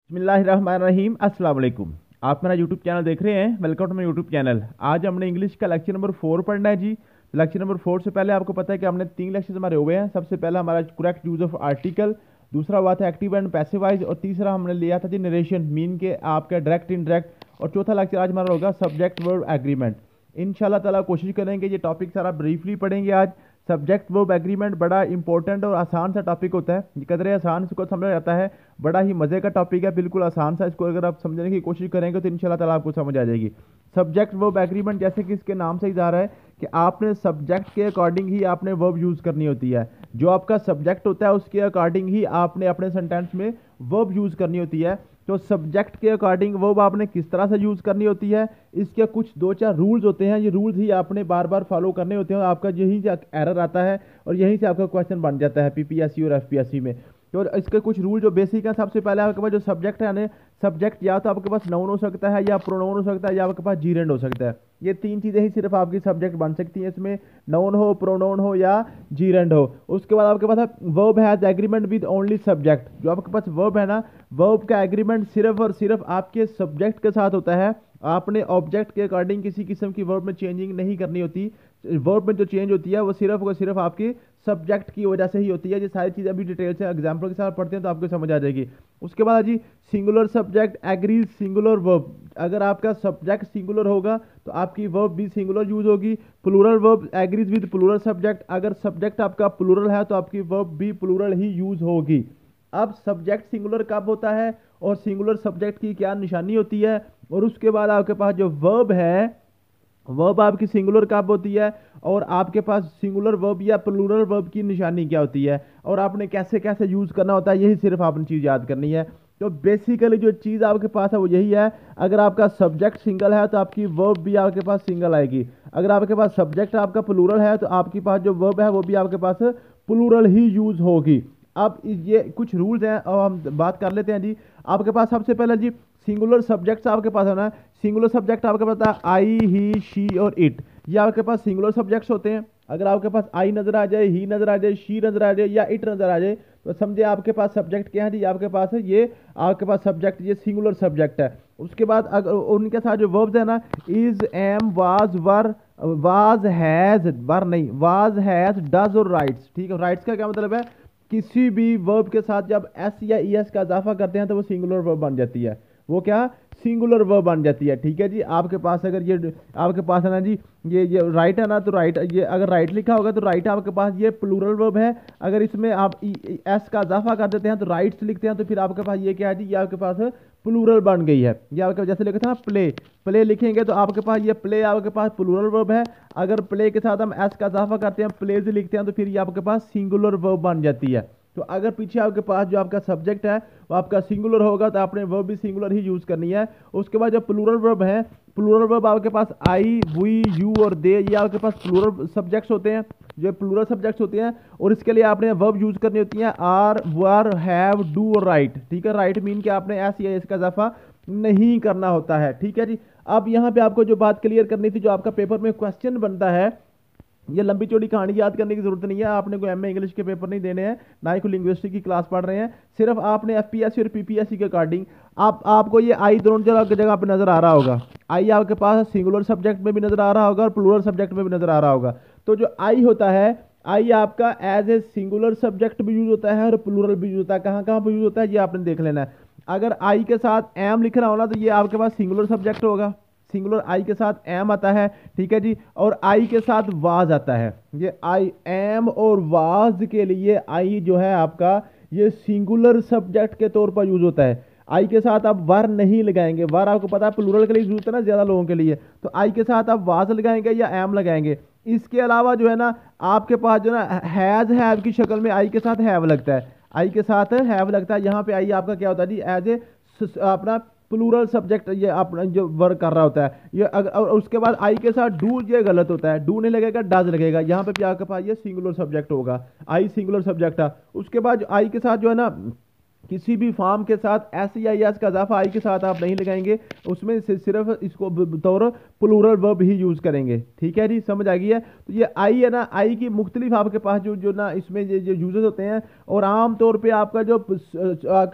बिस्मिल्लाहिर्रहमानिर्रहीम अस्सलाम वालेकुम। आप मेरा यूट्यूब चैनल देख रहे हैं, welcome to my YouTube channel. आज हमने इंग्लिश का लेक्चर नंबर 4 पढ़ना है जी। लेक्चर नंबर 4 से पहले आपको पता है कि हमने 3 लेक्चर हमारे हुए हैं। सबसे पहला हमारा करेक्ट यूज ऑफ आर्टिकल, दूसरा हुआ था एक्टिव एंड पैसिव वॉइस, और तीसरा हमने लिया था जी नरेशन, मीन के आपका डायरेक्ट इनडायरेक्ट, और चौथा लेक्चर आज हमारा होगा सब्जेक्ट वर्ब एग्रीमेंट। इंशाल्लाह ताला कोशिश करेंगे ये टॉपिक सारा ब्रीफली पढ़ेंगे आज। सब्जेक्ट वर्ब एग्रीमेंट बड़ा इंपॉर्टेंट और आसान सा टॉपिक होता है, ये कदरे आसान इसको समझा जाता है। बड़ा ही मज़े का टॉपिक है, बिल्कुल आसान सा। इसको अगर आप समझने की कोशिश करेंगे तो इंशाल्लाह ताला आपको समझ आ जाएगी। सब्जेक्ट वर्ब एग्रीमेंट, जैसे कि इसके नाम से ही जा रहा है कि आपने सब्जेक्ट के अकॉर्डिंग ही आपने वर्ब यूज़ करनी होती है। जो आपका सब्जेक्ट होता है उसके अकॉर्डिंग ही आपने अपने सेंटेंस में वर्ब यूज़ करनी होती है। तो सब्जेक्ट के अकॉर्डिंग वर्ब आपने किस तरह से यूज़ करनी होती है, इसके कुछ 2-4 रूल्स होते हैं। ये रूल्स ही आपने बार बार फॉलो करने होते हैं, और आपका यहीं से एरर आता है और यहीं से आपका क्वेश्चन बन जाता है पीपीएससी और एफपीएससी में। तो इसके कुछ रूल जो बेसिक है, सबसे पहले आपके पास जो सब्जेक्ट है ना, सब्जेक्ट या तो आपके पास नाउन हो सकता है, या प्रोनाउन हो सकता है, या आपके पास जीरेंड हो सकता है। ये 3 चीज़ें ही सिर्फ आपकी सब्जेक्ट बन सकती हैं, इसमें नाउन हो, प्रोनाउन हो, या जीरेंड हो। उसके बाद आपके पास verb has agreement with only subject. जो आपके पास वर्ब है ना, वर्ब का एग्रीमेंट सिर्फ और सिर्फ आपके सब्जेक्ट के साथ होता है। आपने ऑब्जेक्ट के अकॉर्डिंग किसी किस्म की वर्ब में चेंजिंग नहीं करनी होती। वर्ब में जो चेंज होती है वो सिर्फ आपकी सब्जेक्ट की वजह से ही होती है। ये सारी चीज़ें अभी डिटेल से एग्जांपल के साथ पढ़ते हैं तो आपको समझ आ जाएगी। उसके बाद जी singular subject agrees singular verb. अगर आपका सब्जेक्ट सिंगुलर होगा तो आपकी वर्ब भी सिंगुलर यूज होगी। Plural verb agrees with plural subject. अगर सब्जेक्ट आपका प्लूरल है तो आपकी वर्ब भी प्लूरल ही यूज होगी। अब सब्जेक्ट सिंगुलर कब होता है और सिंगुलर सब्जेक्ट की क्या निशानी होती है, और उसके बाद आपके पास जो वर्ब है, वर्ब आपकी सिंगुलर कब होती है, और आपके पास सिंगुलर वर्ब या प्लूरल वर्ब की निशानी क्या होती है, और आपने कैसे कैसे यूज़ करना होता है, यही सिर्फ आपने चीज़ याद करनी है। तो बेसिकली जो चीज़ आपके पास है वो यही है। अगर आपका सब्जेक्ट सिंगल है तो आपकी वर्ब भी आपके पास सिंगल आएगी। अगर आपके पास सब्जेक्ट आपका प्लूरल है तो आपके पास जो वर्ब है वो भी आपके पास प्लूरल ही यूज़ होगी। अब ये कुछ रूल्स हैं और हम बात कर लेते हैं जी। आपके पास सबसे पहले जी सिंगुलर सब्जेक्ट्स आपके पास है ना। सिंगुलर सब्जेक्ट आपके पास है आई, ही, शी और इट। ये आपके पास सिंगुलर सब्जेक्ट्स होते हैं। अगर आपके पास आई नजर आ जाए, ही नजर आ जाए, शी नजर आ जाए, या इट नजर आ जाए, तो समझे आपके पास सब्जेक्ट क्या है जी, आपके पास है ये आपके पास सब्जेक्ट, ये सिंगुलर सब्जेक्ट है। उसके बाद अगर उनके साथ जो वर्ब्स है ना, is, am, was, were, was, has, were नहीं, वाज, हैज, डज और राइट्स। ठीक है, राइट्स का क्या मतलब है, किसी भी वर्ब के साथ जब एस या ई एस का इजाफा करते हैं तो वो सिंगुलर वर्ब बन जाती है। वो क्या, सिंगुलर वर्ब बन जाती है। ठीक है जी। आपके पास अगर ये आपके पास है ना जी, ये राइट है ना, तो राइट, ये अगर राइट लिखा होगा तो राइट आपके पास ये प्लूरल वर्ब है। अगर इसमें आप एस का इजाफा कर देते हैं तो राइट्स लिखते हैं, तो फिर आपके पास ये क्या है जी, ये आपके पास प्लूरल बन गई है। ये आपके जैसे लिखा था ना प्ले, प्ले लिखेंगे तो आपके पास ये प्ले आपके पास प्लूरल वर्ब है। अगर प्ले के साथ हम एस का इजाफा करते हैं, प्लेज लिखते हैं, तो फिर ये आपके पास सिंगुलर वर्ब बन जाती है। तो अगर पीछे आपके पास जो आपका सब्जेक्ट है वो आपका सिंगुलर होगा तो आपने वर्ब भी सिंगुलर ही यूज करनी है। उसके बाद जो प्लूरल वर्ब है, प्लूरल वर्ब आपके पास आई, वी, यू और दे, ये आपके पास प्लूरल सब्जेक्ट्स होते हैं, जो प्लूरल सब्जेक्ट्स होते हैं। और इसके लिए आपने वर्ब यूज करनी होती है आर, वर, हैव, डू और राइट। ठीक है, राइट मीन के आपने एस या इसका इजाफा नहीं करना होता है। ठीक है जी। अब यहाँ पे आपको जो बात क्लियर करनी थी, जो आपका पेपर में क्वेश्चन बनता है, ये लंबी चौड़ी कहानी याद करने की जरूरत नहीं है। आपने कोई एमए इंग्लिश के पेपर नहीं देने हैं, ना ही कोई लिंग्विस्टिक की क्लास पढ़ रहे हैं। सिर्फ आपने एफपीएससी और पीपीएससी के अकॉर्डिंग आपको ये आई दोनों जगह पे नजर आ रहा होगा। आई आपके पास सिंगुलर सब्जेक्ट में भी नजर आ रहा होगा और प्लूरल सब्जेक्ट में भी नजर आ रहा होगा। तो जो आई होता है, आई आपका एज ए सिंगुलर सब्जेक्ट भी यूज होता है और प्लूरल भी यूज होता है। कहाँ कहाँ पर यूज होता है ये आपने देख लेना है। अगर आई के साथ एम लिख रहा हो ना तो ये आपके पास सिंगुलर सब्जेक्ट होगा। सिंगुलर आई के साथ एम आता है। ठीक है जी। और आई के साथ वाज आता है। ये आई, एम और वाज के लिए आई जो है आपका ये सिंगुलर सब्जेक्ट के तौर पर यूज होता है। आई के साथ आप वर नहीं लगाएंगे। वर आपको पता है प्लूरल के लिए यूज होता है ना ज्यादा लोगों के लिए, तो आई के साथ आप वाज लगाएंगे या एम लगाएंगे। इसके अलावा जो है ना आपके पास जो ना हैज, हैव की शक्ल में आई के साथ हैव लगता है। आई के साथ हैव लगता है। यहाँ पे आई आपका क्या होता है जी, एज ए अपना प्लूरल सब्जेक्ट ये अपना जो वर्क कर रहा होता है ये। अगर और उसके बाद आई के साथ डू, ये गलत होता है, डू नहीं लगेगा, डज लगेगा। यहाँ पे भी आपके पास ये सिंगुलर सब्जेक्ट होगा। आई सिंगुलर सब्जेक्ट है। उसके बाद आई के साथ जो है ना किसी भी फॉर्म के साथ एस या एस का इजाफा आई के साथ आप नहीं लगाएंगे, उसमें सिर्फ इसको बतौर प्लूरल वर्ब ही यूज करेंगे। ठीक है जी, समझ आ गई है। तो ये आई है ना, आई की मुख्तलिफ आपके पास जो जो ना इसमें जो यूजेस होते हैं, और आम तौर पे आपका जो आपका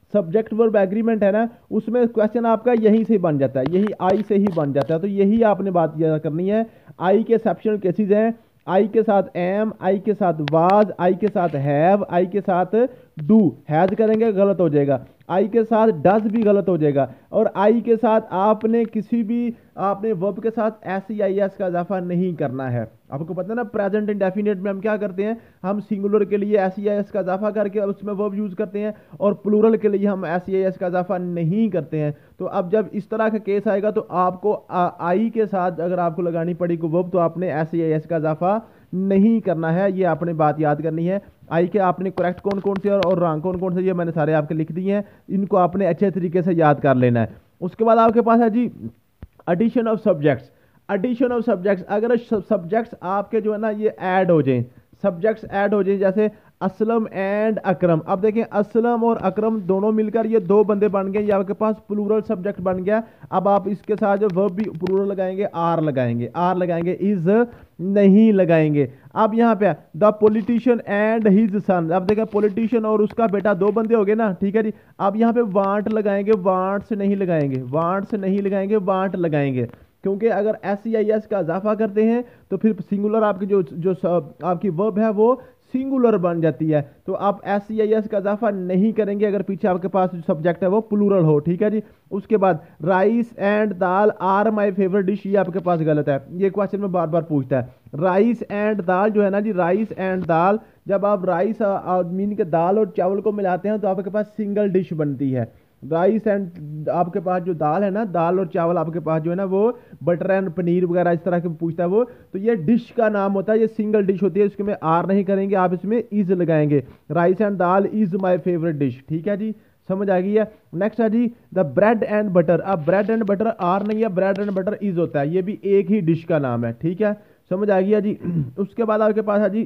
सब्जेक्ट वर्ब एग्रीमेंट है ना, उसमें क्वेश्चन आपका यहीं से बन जाता है, यही आई से ही बन जाता है। तो यही आपने बात याद करनी है। आई के एक्सेप्शनल केसेस हैं, आई के साथ एम, आई के साथ वाज, आई के साथ हैव, आई के साथ डू। हैज करेंगे गलत हो जाएगा, आई के साथ डज भी गलत हो जाएगा, और आई के साथ आपने किसी भी आपने वर्ब के साथ एस का इजाफा नहीं करना है। आपको पता है ना, प्रेजेंट इंडेफिनिट में हम क्या करते हैं, हम सिंगुलर के लिए एस का इजाफा करके उसमें वर्ब यूज करते हैं, और प्लूरल के लिए हम एस का इजाफा नहीं करते हैं। तो अब जब इस तरह का केस आएगा तो आपको आई के साथ अगर आपको लगानी पड़ेगी वर्ब, तो आपने एस का इजाफा नहीं करना है। ये आपने बात याद करनी है। आई के आपने करेक्ट कौन कौन से और रॉन्ग कौन कौन से, ये मैंने सारे आपके लिख दिए हैं, इनको आपने अच्छे तरीके से याद कर लेना है। उसके बाद आपके पास है जी addition of subjects. Addition of subjects, अगर सब्जेक्ट्स आपके जो है ना ये ऐड हो जाएं, सब्जेक्ट्स ऐड हो जाए, जैसे असलम एंड अकरम। अब देखें असलम और अकरम दोनों मिलकर ये दो बंदे बन गए, ये आपके पास प्लूरल सब्जेक्ट बन गया। अब आप इसके साथ जो वर्ब भी प्लूरल लगाएंगे, आर लगाएंगे, आर लगाएंगे, इज नहीं लगाएंगे। अब यहाँ पे the politician and his son, अब देखें पॉलिटिशियन और उसका बेटा दो बंदे हो गए ना, ठीक है जी। अब यहाँ पे वांट लगाएंगे, वांट्स नहीं लगाएंगे, वांट्स नहीं लगाएंगे, वांट लगाएंगे, क्योंकि अगर एस का इजाफा करते हैं तो फिर सिंगुलर आपकी जो आपकी वर्ब है वो सिंगुलर बन जाती है। तो आप एस का इजाफा नहीं करेंगे अगर पीछे आपके पास जो सब्जेक्ट है वो प्लूरल हो, ठीक है जी। उसके बाद rice and dal are my favourite dish, ये आपके पास गलत है। ये क्वेश्चन में बार बार पूछता है। राइस एंड दाल जो है ना जी, राइस एंड दाल, जब आप राइस मीन के दाल और चावल को मिलाते हैं तो आपके पास सिंगल डिश बनती है। राइस एंड आपके पास जो दाल है ना, दाल और चावल आपके पास जो है ना वो बटर एंड पनीर वगैरह इस तरह के पूछता है वो, तो ये डिश का नाम होता है, ये सिंगल डिश होती है। इसके में आर नहीं करेंगे, आप इसमें इज लगाएंगे। Rice and dal is my favourite dish, ठीक है जी, समझ आ गई है। नेक्स्ट है जी द ब्रेड एंड बटर। अब ब्रेड एंड बटर आर नहीं है, ब्रेड एंड बटर इज होता है, ये भी एक ही डिश का नाम है, ठीक है, समझ आ गया जी। उसके बाद आपके पास है जी,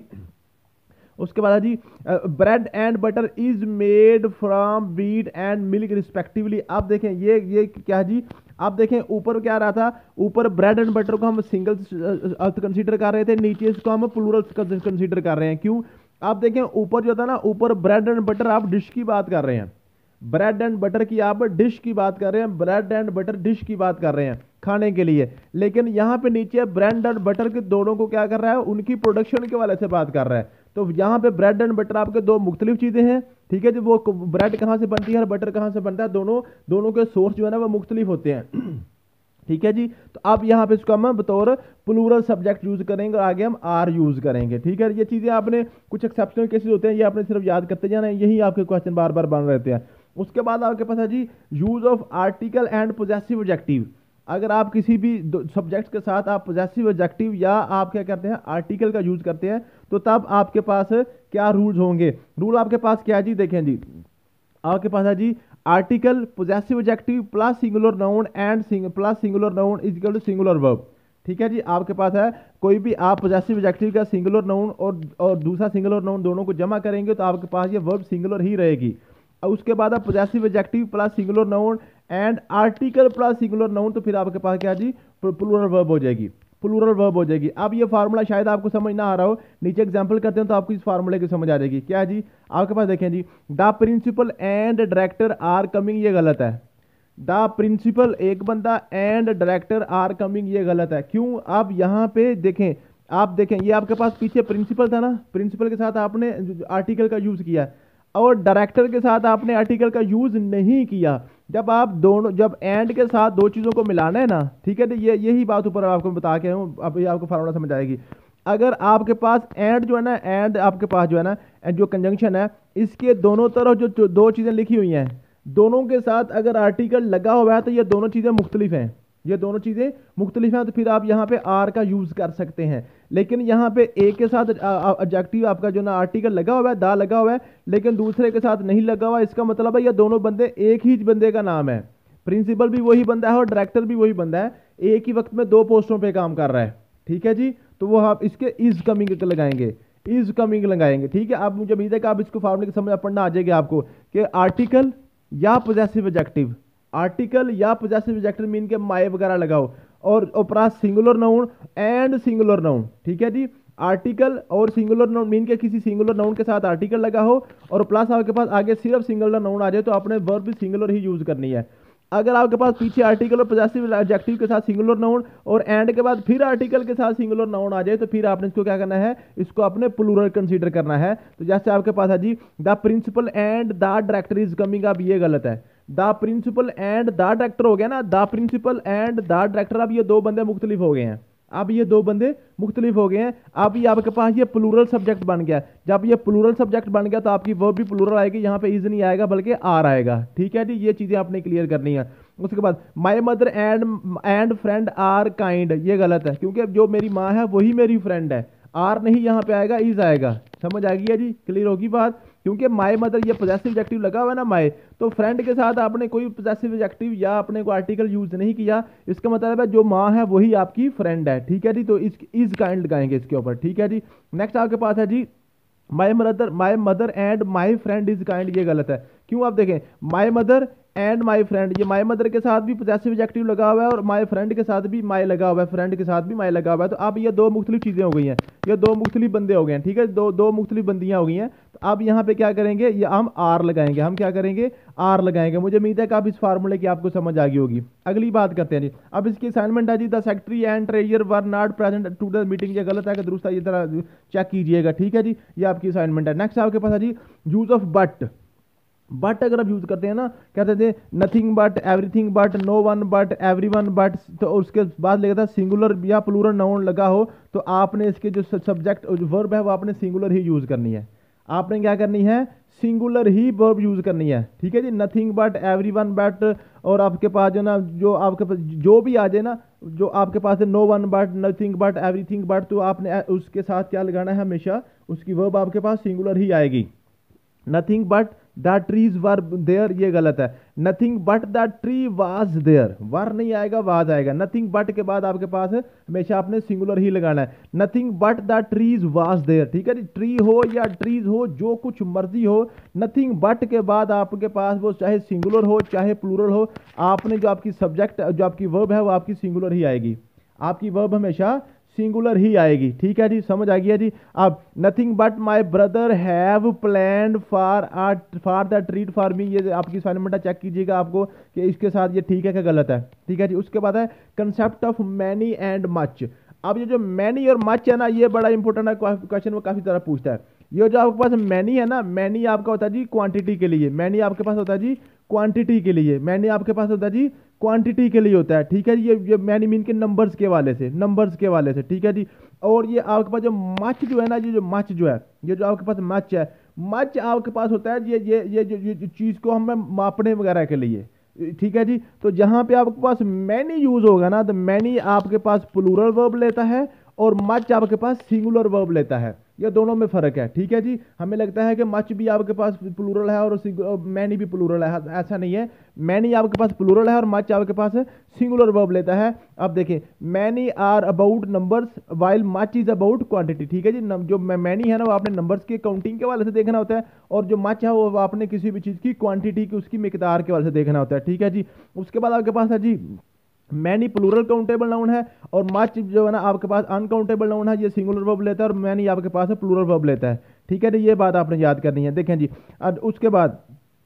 उसके बाद जी bread and butter is made from wheat and milk respectively. आप देखें ये क्या है जी, आप देखें ऊपर क्या रहा था, ऊपर ब्रेड एंड बटर को हम सिंगल अर्थ कंसीडर कर रहे थे, नीचे इसको हम प्लूरल कंसीडर कर रहे हैं। क्यों? आप देखें ऊपर जो था ना, ऊपर ब्रेड एंड बटर आप डिश की बात कर रहे हैं, ब्रेड एंड बटर की आप डिश की बात कर रहे हैं, ब्रेड एंड बटर डिश की बात कर रहे हैं खाने के लिए। लेकिन यहाँ पे नीचे ब्रेड एंड बटर के दोनों को क्या कर रहा है, उनकी प्रोडक्शन के वाले से बात कर रहा है। तो यहाँ पे ब्रेड एंड बटर आपके दो मुख्तलिफ चीजें हैं, ठीक है जी। वो ब्रेड कहाँ से बनती है और बटर कहाँ से बनता है, दोनों के सोर्स जो है ना वो मुख्तलिफ होते हैं, ठीक है जी। तो अब यहाँ पे इसको हम बतौर प्लूरल सब्जेक्ट यूज करेंगे और आगे हम आर यूज करेंगे, ठीक है। ये चीजें आपने कुछ एक्सेप्शनल केसेस होते हैं, ये आपने सिर्फ याद करते जाना है, यही आपके क्वेश्चन बार बार बन रहते हैं। उसके बाद आपके पास है जी use of article and possessive adjective. अगर आप किसी भी सब्जेक्ट के साथ आप पोजेसिव एडजेक्टिव या आप क्या करते हैं आर्टिकल का यूज करते हैं, तो तब आपके पास क्या रूल्स होंगे। रूल आपके पास क्या है जी, देखें जी, आपके पास है जी article possessive adjective plus singular noun and plus singular noun is equal to singular verb, ठीक है जी। आपके पास है कोई भी आप पोजेसिव एडजेक्टिव का सिंगुलर नाउन और दूसरा सिंगुलर नाउन दोनों को जमा करेंगे तो आपके पास ये वर्ब सिंगुलर ही रहेगी। उसके बाद आप possessive adjective plus singular noun and article plus singular noun, तो फिर आपके पास क्या जी प्लूरल वर्ब हो जाएगी, प्लूरल वर्ब हो जाएगी। अब ये फार्मूला शायद आपको समझ ना आ रहा हो, नीचे एग्जांपल करते हैं तो आपको इस फार्मूले की समझ आ जाएगी। क्या है जी, आपके पास देखें जी the principal and director are coming, ये गलत है। द प्रिंसिपल एक बंदा एंड डायरेक्टर आर कमिंग, ये गलत है। क्यों? अब यहाँ पे देखें, आप देखें ये आपके पास पीछे प्रिंसिपल था ना, प्रिंसिपल के साथ आपने आर्टिकल का यूज किया और डायरेक्टर के साथ आपने आर्टिकल का यूज नहीं किया। जब आप दोनों, जब एंड के साथ दो चीजों को मिलाना है ना, ठीक है, तो यही बात ऊपर आपको बता के हूँ, अब ये आपको फार्मूला समझ आएगी। अगर आपके पास एंड जो है ना, एंड आपके पास जो है ना, जो कंजंक्शन है, इसके दोनों तरफ जो दो चीजें लिखी हुई हैं, दोनों के साथ अगर आर्टिकल लगा हुआ है तो ये दोनों चीजें मुख्तलिफ हैं, ये दोनों चीजें मुख्तलिफ हैं, तो फिर आप यहाँ पे आर का यूज कर सकते हैं। लेकिन यहाँ पे एक के साथ एडजेक्टिव आपका जो ना आर्टिकल लगा हुआ है, दा लगा हुआ है, लेकिन दूसरे के साथ नहीं लगा हुआ, इसका मतलब है ये दोनों बंदे एक ही बंदे का नाम है। प्रिंसिपल भी वही बंदा है और डायरेक्टर भी वही बंदा है, एक ही वक्त में दो पोस्टों पे काम कर रहा है, ठीक है जी। तो वो आप इसके इज कमिंग लगाएंगे, इज कमिंग लगाएंगे, ठीक है। आप मुझे उम्मीद है कि आप इसको फार्मूले की समझ पढ़ना आ जाएगा आपको कि आर्टिकल या पोजेसिव एडजेक्टिव, आर्टिकल या पोजेसिव एडजेक्टिव मीन के माय वगैरह लगाओ और plus singular noun and singular noun, ठीक है जी। आर्टिकल और सिंगुलर नाउन मीन के किसी सिंगुलर नाउन के साथ आर्टिकल लगा हो और प्लस आपके पास आगे सिर्फ सिंगुलर नाउन आ जाए तो आपने वर्ब भी सिंगुलर ही यूज करनी है। अगर आपके पास पीछे आर्टिकल और पॉजेसिव एडजेक्टिव के साथ सिंगुलर नाउन और एंड के बाद फिर आर्टिकल के साथ सिंगुलर नाउन आ जाए तो फिर आपने इसको क्या करना है, इसको अपने प्लूरल कंसीडर करना है। तो जैसे आपके पास है जी the principal and the director is coming, अब ये गलत है। The principal and the director हो गया ना, the principal and the director, अब ये दो बंदे मुख्तलिफ हो गए हैं, अब ये दो बंदे मुख्तलिफ हो गए हैं। अब ये आपके पास ये प्लूरल सब्जेक्ट बन गया। जब ये प्लूरल सब्जेक्ट बन गया तो आपकी वर्ब भी प्लूरल आएगी, यहाँ पे इज नहीं आएगा बल्कि आर आएगा। ठीक है जी, ये चीजें आपने क्लियर करनी है। उसके बाद my mother and friend are kind, ये गलत है क्योंकि जो मेरी माँ है वही मेरी फ्रेंड है, आर नहीं यहाँ पे आएगा, इज आएगा। समझ आ गई है जी, क्लियर होगी बात। क्योंकि माई मदर ये पॉजेसिव एडजेक्टिव लगा हुआ है ना माई, तो फ्रेंड के साथ आपने कोई पॉजेसिव एडजेक्टिव या अपने को आर्टिकल यूज नहीं किया, इसका मतलब है जो माँ है वही आपकी फ्रेंड है। ठीक है जी, तो इज काइंड लगाएंगे इसके ऊपर। ठीक है जी, नेक्स्ट आपके पास है जी my mother and my friend is kind, ये गलत है। क्यों, आप देखें my mother and my friend, ये माई मदर के साथ भी पॉजेसिव एडजेक्टिव लगा हुआ है और माई फ्रेंड के साथ भी माई लगा हुआ है, फ्रेंड के साथ भी माई लगा हुआ है। तो अब ये दो मुख्तलिफ चीजें हो गई हैं, ये दो मुख्तलिफ बंदे हो गए हैं। ठीक है, दो मुख्तलिफ बंदियां हो गई हैं। तो अब यहाँ पे क्या करेंगे, ये हम आर लगाएंगे, हम क्या करेंगे, आर लगाएंगे। मुझे उम्मीद है कि आप इस फार्मूले की आपको समझ आ गई होगी। अगली बात करते हैं जी, अब इसकी असाइनमेंट है जी the secretary and treasurer were not present to the meeting, ये गलत है कि दुरुस्त है, ये तरह चेक कीजिएगा। ठीक है जी, ये आपकी असाइनमेंट है। नेक्स्ट आपके पास है जी यूज ऑफ बट। बट अगर आप यूज करते हैं ना, कहते थे nothing but, everything but, no one but, everyone but, तो उसके बाद लिखा था सिंगुलर या प्लूरल नाउन लगा हो तो आपने इसके जो सब्जेक्ट वर्ब है वो आपने सिंगुलर ही यूज करनी है। आपने क्या करनी है, सिंगुलर ही वर्ब यूज करनी है। ठीक है जी, नथिंग बट, एवरीवन बट, और आपके पास जो ना जो आपके पास जो भी आ जाए ना, जो आपके पास है no one but, nothing but, everything but, तो आपने उसके साथ क्या लगाना है, हमेशा उसकी वर्ब आपके पास सिंगुलर ही आएगी। Nothing but the trees were there, ये गलत है। Nothing but the tree was there, were नहीं आएगा वाज आएगा। नथिंग बट के बाद आपके पास हमेशा आपने सिंगुलर ही लगाना है। Nothing but the trees was there. ठीक है जी, ट्री हो या ट्रीज हो, जो कुछ मर्जी हो, नथिंग बट के बाद आपके पास वो चाहे सिंगुलर हो चाहे प्लूरल हो, आपने जो आपकी सब्जेक्ट जो आपकी वर्ब है वो आपकी सिंगुलर ही आएगी, आपकी वर्ब हमेशा सिंगुलर ही आएगी। ठीक है जी, समझ आ गया जी। अब nothing but my brother have planned for the treat for me, ये आपकी असाइनमेंट चेक कीजिएगा आपको कि इसके साथ ये ठीक है कि गलत है। ठीक है जी, उसके बाद है concept of many and much. अब ये जो मैनी और मच है ना, ये बड़ा इंपॉर्टेंट है, क्वेश्चन वो काफी तरह पूछता है। ये जो आपके पास मैनी है ना, मैनी आपका होता है जी क्वांटिटी के लिए, मैनी आपके पास होता है जी क्वांटिटी के लिए, मैनी आपके पास होता है जी क्वांटिटी के लिए होता है। ठीक है जी, ये मैनी मीन के नंबर्स के वाले से, नंबर्स के वाले से। ठीक है जी, और ये आपके पास जो मच जो है ना, ये जो मच जो है, ये जो आपके पास मच है, मच आपके पास होता है ये जो चीज को हमें मापने वगैरह के लिए। ठीक है जी, तो जहां पे आपके पास मैनी यूज होगा ना, तो मैनी आपके पास प्लूरल वर्ब लेता है और मच आपके पास सिंगुलर वर्ब लेता है। ये दोनों में फर्क है। ठीक है जी, हमें लगता है कि मच भी आपके पास प्लूरल है और मैनी भी प्लूरल है, ऐसा नहीं है। मैनी आपके पास प्लूरल है और मच आपके पास सिंगुलर वर्ब लेता है। अब देखें, many are about numbers while much is about quantity. ठीक है जी, जो मैनी है ना वो आपने नंबर्स के काउंटिंग के वाले से देखना होता है, और जो मच है वो आपने किसी भी चीज़ की क्वांटिटी की उसकी मिकदार के वाले से देखना होता है। ठीक है जी, उसके बाद आपके पास है जी मैनी प्लूरल काउंटेबल नाउन है और मच जो है ना आपके पास अनकाउंटेबल नाउन है, ये सिंगुलर वर्ब लेता है, और मैनी आपके पास प्लूरल वर्ब लेता है। ठीक है जी, ये बात आपने याद करनी है। देखें जी, उसके बाद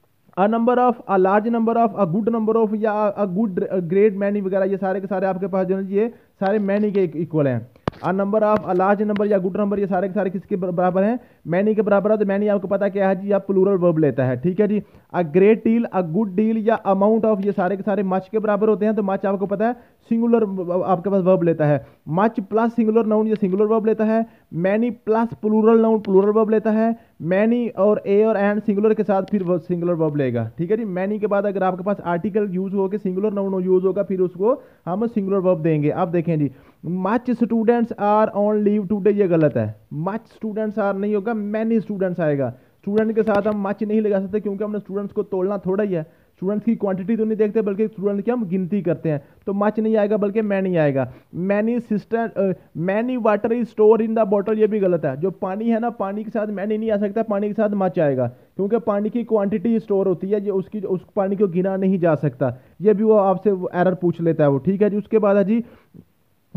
a number of, a large number of, a good number of, या अ गुड ग्रेट मैनी वगैरह, ये सारे के सारे आपके पास जो है ये सारे मैनी के इक्वल हैं। A number of, a large number या गुड नंबर, ये सारे के सारे किसके बराबर हैं, मैनी के बराबर है। तो मैनी आपको पता क्या है जी, या प्लूरल वर्ब लेता है। ठीक है जी, a great deal, a good deal या अमाउंट ऑफ, ये सारे के सारे मच के बराबर होते हैं। तो मच आपको पता है सिंगुलर आपके पास वर्ब लेता है। मच प्लस सिंगुलर नाउन, ये सिंगुलर वर्ब लेता है। Many plus plural noun, plural verb लेता है। मैनी और ए और एंड सिंगुलर के साथ फिर सिंगुलर वर्ब लेगा। ठीक है जी, मैनी के बाद अगर आपके पास आर्टिकल यूज हो के सिंगुलर नाउन यूज होगा, फिर उसको हम सिंगुलर वर्ब देंगे। अब देखें जी, much students are on leave today, ये गलत है। मच स्टूडेंट्स आर नहीं होगा, मैनी स्टूडेंट्स आएगा। स्टूडेंट के साथ हम मच नहीं लगा सकते क्योंकि हमने स्टूडेंट्स को तोड़ना थोड़ा ही है, स्टूडेंट्स की क्वांटिटी तो नहीं देखते बल्कि स्टूडेंट की हम गिनती करते हैं। तो मच नहीं आएगा बल्कि मैनी आएगा। Many sister, many water is store in the bottle, ये भी गलत है। जो पानी है ना, पानी के साथ मैनी नहीं आ सकता, पानी के साथ मच आएगा क्योंकि पानी की क्वांटिटी स्टोर होती है, ये उसकी उस पानी को गिना नहीं जा सकता। ये भी वो आपसे एरर पूछ लेता है वो। ठीक है जी, उसके बाद है जी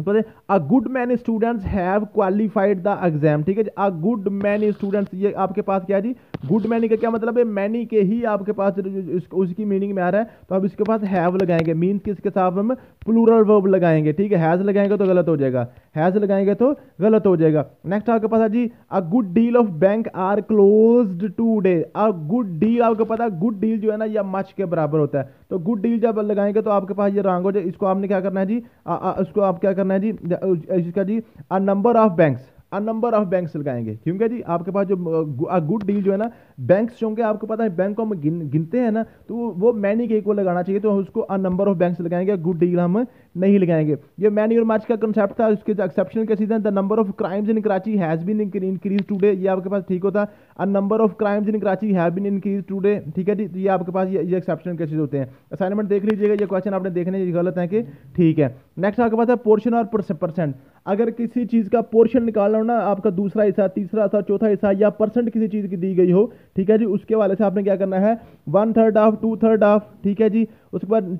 तो a good many students have qualified the exam, ठीक है जी। अ गुड मैनी स्टूडेंट्स, ये आपके पास क्या है जी, गुड मैनी का क्या मतलब है, मैनी के ही आपके पास उसकी मीनिंग में आ रहा है, तो अब इसके पास हैव लगाएंगे, मीन्स किसके साथ हम प्लूरल वर्ब लगाएंगे, ठीक है। हैज लगाएंगे तो गलत हो जाएगा, हैज लगाएंगे तो गलत हो जाएगा। नेक्स्ट आपके पास है जी, a good deal of bank are closed today. A good deal, आपको पता है गुड डील जो है ना यह मच के बराबर होता है, तो गुड डील जब लगाएंगे तो आपके पास ये रॉन्ग हो जाए। इसको आपने क्या करना है जी, इसको आप क्या करना है जी, इसका जी a number of banks, a number of banks लगाएंगे, क्योंकि जी आपके पास जो गुड डील जो है ना, बैंक्स क्योंकि आपको पता है बैंक को हम गिनते हैं ना, तो वो मैनी के इक्वल लगाना चाहिए, तो उसको अ नंबर ऑफ बैंक्स लगाएंगे, गुड डील हम नहीं लगाएंगे। ये मैनी और मच का कंसेप्ट था, उसके एक्सेप्शनल केसेस हैं, the number of crimes in Karachi has been increase today, ये आपके पास ठीक होता है, a number of crimes in Karachi have been increase today, ठीक है जी। तो ये आपके पास ये एक्सेप्शनल केसेस होते हैं। असाइनमेंट देख लीजिएगा, ये क्वेश्चन आपने देखने गलत है कि ठीक है। नेक्स्ट आपके पास है पोर्शन और परसेंट। अगर किसी चीज का पोर्शन निकालना हो ना, आपका दूसरा हिस्सा, तीसरा हिस्सा, चौथा हिस्सा या परसेंट किसी चीज की दी गई हो, ठीक है जी, उसके वाले से आपने क्या करना है, 1/3 ऑफ, 2/3 ऑफ, ठीक है जी। उसके बाद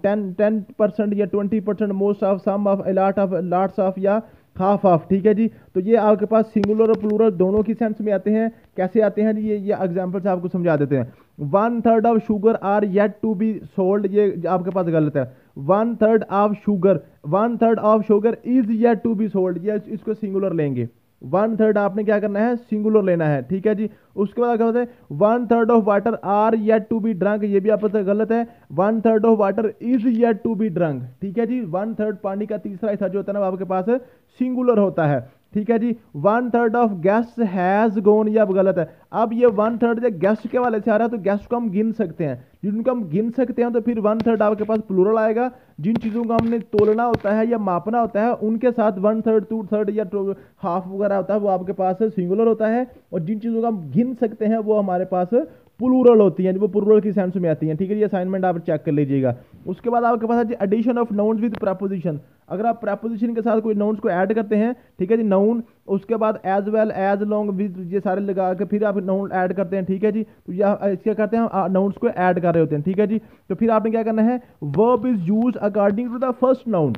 10% या 20%, most of, some of, a lot of, lots of या हाफ ऑफ, ठीक है जी। तो ये आपके पास सिंगुलर और प्लूरल दोनों की सेंस में आते हैं। कैसे आते हैं जी, ये एग्जांपल से आपको समझा देते हैं। 1/3 of sugar are yet to be sold, ये आपके पास गलत है। 1/3 of sugar, 1/3 of sugar is yet to be sold, ये इसको सिंगुलर लेंगे। 1/3 आपने क्या करना है, सिंगुलर लेना है, ठीक है जी। उसके बाद क्या होता है, 1/3 of water are yet to be drunk, ये भी आपका गलत है। 1/3 of water is yet to be drunk, ठीक है जी। 1/3 पानी का तीसरा हिस्सा जो होता है ना, आपके पास सिंगुलर होता है, ठीक है जी। 1/3 ऑफ गेस्ट हैज गोन, ये अब गलत है। अब ये 1/3 गेस्ट के वाले से आ रहा है, तो गेस्ट को हम गिन सकते हैं, जिनको हम गिन सकते हैं, तो फिर 1/3 आपके पास प्लूरल आएगा। जिन चीज़ों को हमने तोलना होता है या मापना होता है, उनके साथ 1/3, 2/3 या हाफ वगैरह होता है, वो आपके पास सिंगुलर होता है। और जिन चीज़ों को हम गिन सकते हैं वो हमारे पास प्लूरल होती हैं, वो प्लूरल की सेंस में आती हैं, ठीक है। ये असाइनमेंट आप चेक कर लीजिएगा। उसके बाद आपके पास है addition of nouns with preposition. अगर आप प्रपोजिशन के साथ कोई नाउन्स को ऐड करते हैं, ठीक है जी, नाउन, उसके बाद as well, as long, with, ये सारे लगा के फिर आप नाउन ऐड करते हैं, ठीक है जी। तो यह क्या करते हैं, हम नाउन्स को ऐड कर रहे होते हैं, ठीक है जी। तो फिर आपने क्या करना है, verb is use according to the first noun,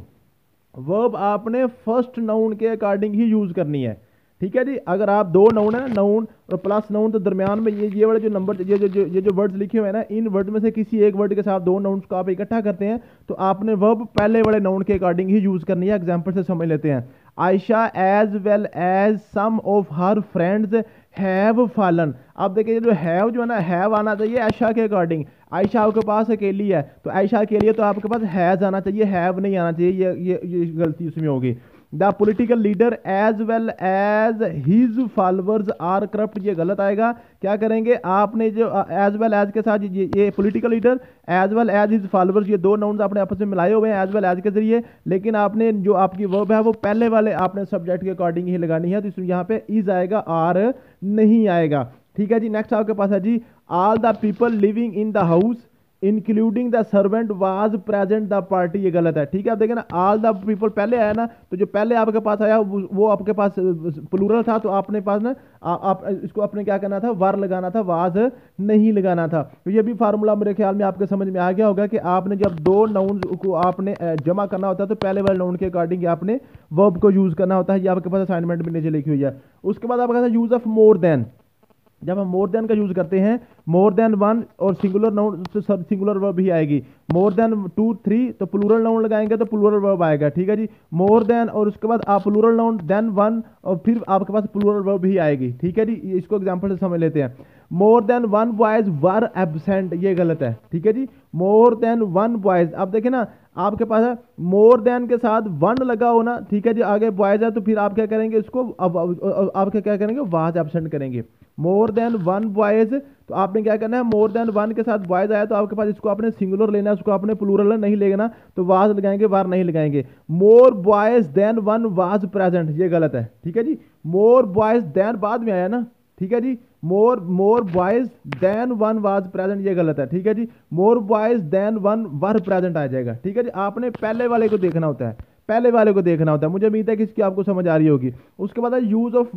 verb आपने फर्स्ट नाउन के अकॉर्डिंग ही यूज करनी है, ठीक है जी। अगर आप दो नाउन है ना, नाउन और प्लस नाउन, तो दरमियान में ये वाले जो नंबर, ये जो वर्ड्स लिखे हुए हैं ना, इन वर्ड में से किसी एक वर्ड के साथ दो नाउन्स को आप इकट्ठा करते हैं, तो आपने वर्ब पहले वाले नाउन के अकॉर्डिंग ही यूज करनी है। एग्जांपल से समझ लेते हैं, Ayesha as well as some of her friends have fallen. अब देखिए जो हैव जो है ना, हैव आना चाहिए आयशा के अकॉर्डिंग। आयशा आपके पास अकेली है, तो आयशा के लिए तो आपके पास हैज आना चाहिए, हैव नहीं आना चाहिए, ये गलती उसमें होगी। The political leader as well as his followers are corrupt, ये गलत आएगा। क्या करेंगे, आपने जो एज वेल एज के साथ ये political leader as well as his followers, ये दो नाउन्स आपने आपस में मिलाए हुए हैं एज वेल एज के जरिए, लेकिन आपने जो आपकी वर्ब है वो पहले वाले आपने सब्जेक्ट के अकॉर्डिंग ही लगानी है, तो इसमें यहाँ पे इज आएगा, आर नहीं आएगा, ठीक है जी। नेक्स्ट आपके पास है जी, all the people living in the house including the servant was present the party, ये गलत है, ठीक है। आप देखें ना, ऑल द पीपल पहले आया ना, तो जो पहले आपके पास आया वो आपके पास प्लूरल था, तो आपने पास ना आप इसको अपने क्या करना था, वार लगाना था, वाज नहीं लगाना था। तो ये भी फार्मूला मेरे ख्याल में आपके समझ में आ गया होगा कि आपने जब दो नाउन को आपने जमा करना होता है, तो पहले वाले नाउन के अकॉर्डिंग आपने वर्ब को यूज करना होता है। ये आपके पास असाइनमेंट में नीचे लिखी हुई है। उसके बाद आपका यूज ऑफ मोर देन, जब हम मोर देन का यूज करते हैं, मोर देन वन और सिंगुलर नाउन तो सिंगुलर वर्ब ही आएगी। मोर देन 2 3 तो प्लूरल नाउन लगाएंगे तो प्लूरल वर्ब आएगा, ठीक है जी। मोर देन और उसके बाद आप प्लूरल नाउन देन 1 और फिर आपके पास प्लूरल वर्ब ही आएगी, ठीक है जी। इसको एग्जांपल से समझ लेते हैं। More than 1 boys were absent, ये गलत है, ठीक है जी। मोर देन 1 बॉयज, अब देखें ना, आपके पास है मोर देन के साथ 1 लगा हो ना, ठीक है जी, आगे बॉयज है, तो फिर आप क्या करेंगे, इसको अब आप क्या करेंगे, वाज एब्सेंट करेंगे। मोर देन 1 बॉयज, तो आपने क्या करना है, मोर देन 1 के साथ बॉयज आया, तो आपके पास इसको आपने सिंगुलर लेना है, उसको आपने प्लूरल नहीं लेना, तो वाज लगाएंगे, वार नहीं लगाएंगे। More boys than 1 was present, ये गलत है, ठीक है जी। मोर बॉयज देन बाद में आया ना, ठीक है जी। More boys than 1 was present, ये गलत है, ठीक है जी। More boys than 1 were present आ जाएगा, ठीक है जी। आपने पहले वाले को देखना होता है, पहले वाले को देखना होता है। मुझे उम्मीद है कि इसकी आपको समझ आ रही होगी। उसके बाद है यूज ऑफ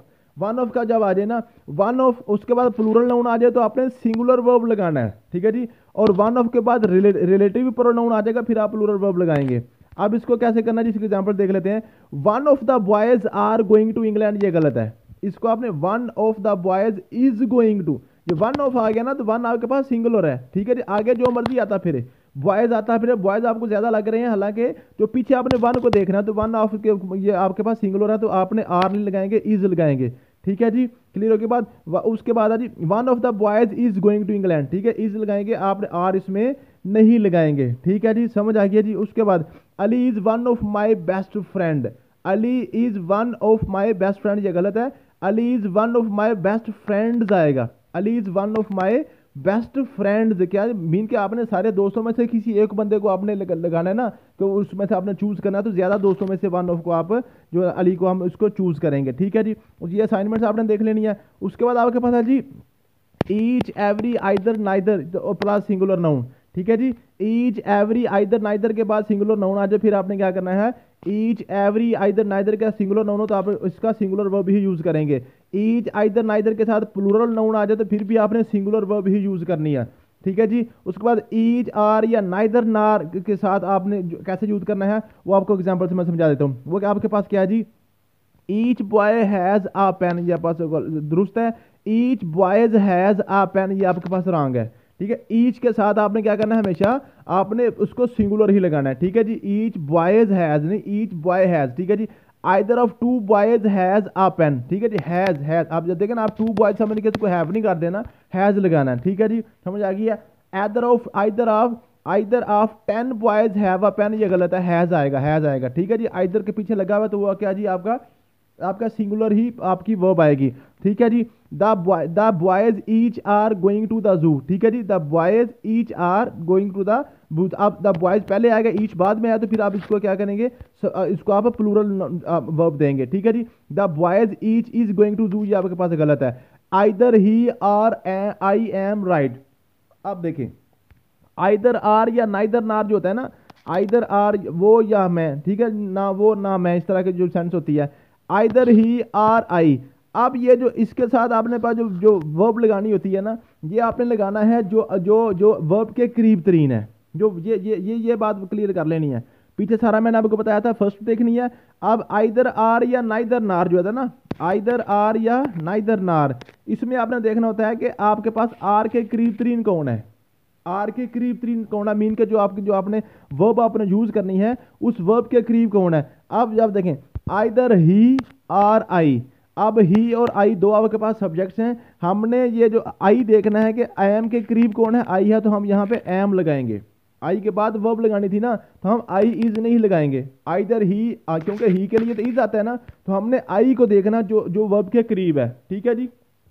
वन ऑफ का जब आ जाए ना, वन ऑफ उसके बाद प्लूरल नाउन आ जाए, तो आपने सिंगुलर वर्ब लगाना है, ठीक है जी। और वन ऑफ के बाद रिलेटिव प्रोनाउन आ जाएगा, फिर आप प्लूरल वर्ब लगाएंगे। अब इसको कैसे करना है, जिसके एग्जाम्पल देख लेते हैं। One of the boys are going to England, ये गलत है। इसको आपने one of the boys is going to, ये वन ऑफ आ गया ना, तो वन आपके पास सिंगुलर है, ठीक है जी। आगे जो मर्जी आता फिर बॉयज आता है, फिर बॉयज आपको ज्यादा लग रहे हैं, हालांकि जो पीछे आपने वन को देखना है, तो वन ऑफ के ये आपके पास सिंगुलर है, तो आपने आर नहीं लगाएंगे, इज लगाएंगे, ठीक है जी। क्लियर हो के बाद उसके बाद जी one of the boys is going to England, ठीक है, इज लगाएंगे, आपने आर इसमें नहीं लगाएंगे, ठीक है जी, समझ आ गया जी। उसके बाद Ali is one of my best friend, Ali is one of my best friend, ये गलत है। Ali is one of my best friends आएगा, Ali is one of my best friends, क्या मीन के आपने सारे दोस्तों में से किसी एक बंदे को आपने लगाना है ना, तो उसमें से आपने चूज करना है, तो ज्यादा दोस्तों में से वन ऑफ को आप जो अली को हम उसको चूज करेंगे, ठीक है जी। ये असाइनमेंट्स आपने देख लेनी है। उसके बाद आपके पास है जी each every either neither plus singular noun, ठीक है जी। ईच एवरी आइदर नाइदर के बाद सिंगुलर नाउन आ जाए, फिर आपने क्या करना है, ईच एवरी आइदर नाइदर का सिंगुलर नाउन हो तो आप इसका सिंगुलर वर्ब ही यूज करेंगे। ईच आइदर नाइदर के साथ प्लूरल नाउन आ जाए तो फिर भी आपने सिंगुलर वर्ब ही यूज करनी है, ठीक है जी। उसके बाद ईच आर या नाइदर नार के साथ आपने कैसे यूज करना है वो आपको एग्जाम्पल से मैं समझा देता हूँ। वो आपके पास क्या है जी, each boy has a pen, ये पास दुरुस्त है। Each boys has a pen, ये आपके पास रॉन्ग है, ठीक है। ईच के साथ आपने क्या करना है, हमेशा आपने उसको सिंगुलर ही लगाना है, ठीक है जी। ईच बॉयज हैज नहीं, ईच बॉय हैज, ठीक है जी। Either of two boys has a pen, ठीक है जी। हैज आप जब देखें ना, आप टू बॉयज समझ के इसको हैव नहीं कर देना, हैज लगाना है, ठीक है जी, समझ आ गई है। Either of 10 boys have a pen, ये गलत है, हैज आएगा, ठीक है जी। आइदर के पीछे लगा हुआ तो वो क्या जी, आपका सिंगुलर ही आपकी वर्ब आएगी, ठीक है जी। The boys each are going to the zoo, ठीक है जी। The boys each are going to the booth, अब द बॉयज पहले आएगा, ईच बाद में आया, तो फिर आप इसको क्या करेंगे, इसको आप प्लूरल वर्ब देंगे, ठीक है जी। The boys each is going to zoo, ये आपके पास गलत है। Either he or I am right, अब देखें आइदर आर या नाइदर नार जो होता है ना, आइदर आर वो या मैं, ठीक है, ना वो ना मैं, इस तरह की जो सेंस होती है, आइदर ही आर आई। अब ये जो इसके साथ आपने पास जो वर्ब लगानी होती है ना, ये आपने लगाना है जो जो जो वर्ब के करीब तरीन है, जो ये बात क्लियर कर लेनी है। पीछे सारा मैंने आपको बताया था, फर्स्ट देखनी है। अब आइदर आर या नाइदर नार जो है ना, आइदर आर या नाइदर नार, इसमें आपने देखना होता है कि आपके पास आर के करीब तरीन कौन है, आर के करीब तरीन कौन है, मीन के जो आपने वर्ब आपने यूज करनी है उस वर्ब के करीब कौन है। अब जब देखें आइदर ही आर आई, अब ही और आई दो आपके पास सब्जेक्ट्स हैं, हमने ये जो आई देखना है कि आई एम के करीब कौन है, आई है, तो हम यहाँ पे एम लगाएंगे। आई के बाद वर्ब लगानी थी ना, तो हम आई इज नहीं लगाएंगे, आइदर ही, क्योंकि ही के लिए तो इज आता है ना, तो हमने आई को देखना जो वर्ब के करीब है, ठीक है जी।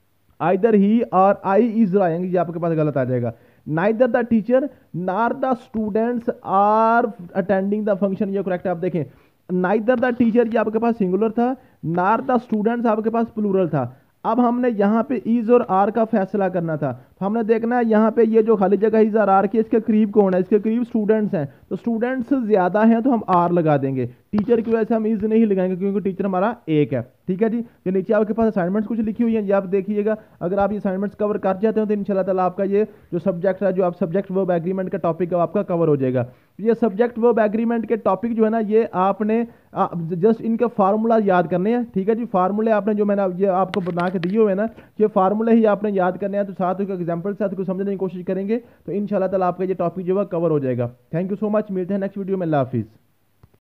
आइदर ही और आई इज लगाएंगे, ये आपके पास गलत आ जाएगा। Neither the teacher nor the students are attending the function, ये करेक्ट है। आप देखें नाइदर द टीचर ये आपके पास सिंगुलर था, नार द स्टूडेंट्स आपके पास प्लूरल था। अब हमने यहाँ पे इज और आर का फैसला करना था, तो हमने देखना है यहाँ पे ये जो खाली जगह इज और आर की, इसके करीब कौन है, इसके करीब स्टूडेंट्स हैं, तो स्टूडेंट्स ज्यादा हैं तो हम आर लगा देंगे। टीचर की वजह से हम इज नहीं लगाएंगे क्योंकि टीचर हमारा एक है, ठीक है जी। ये नीचे आपके पास असाइनमेंट्स कुछ लिखी हुई है, ये आप देखिएगा। अगर आप ये असाइनमेंट्स कवर कर जाते हो तो इंशाल्लाह ताला आपका ये जो सब्जेक्ट है, जो आप सब्जेक्ट वर्ब एग्रीमेंट का टॉपिक है, आपका कवर हो जाएगा। ये सब्जेक्ट वर्ब एग्रीमेंट के टॉपिक जो है ना, ये आपने जस्ट इनके फार्मूला याद करने हैं, ठीक है जी। फार्मूले आपने जो मैंने ये आपको बना के दिए हुए हैं ना, ये फार्मूले ही आपने याद करने हैं, तो साथ ही एग्जाम्पल के साथ कुछ समझने की कोशिश करेंगे तो इंशाल्लाह ताला आपका ये टॉपिक जो है कवर हो जाएगा। थैंक यू सो मच, मिलते हैं नेक्स्ट वीडियो में, अल्लाह हाफिज़।